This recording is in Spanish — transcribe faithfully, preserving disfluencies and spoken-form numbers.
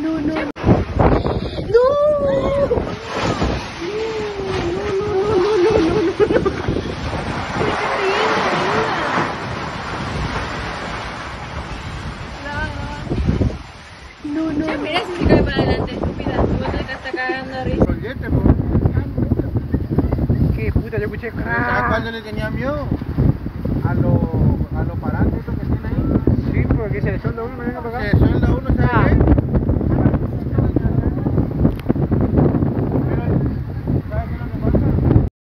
no, no. ¡No! No, no. Ya, mira si se cae para adelante, estúpida. Tu te está cagando de risa. Colguete, pues. ¿Qué puta? Yo escuché. ¿Sabes cuándo le tenía miedo?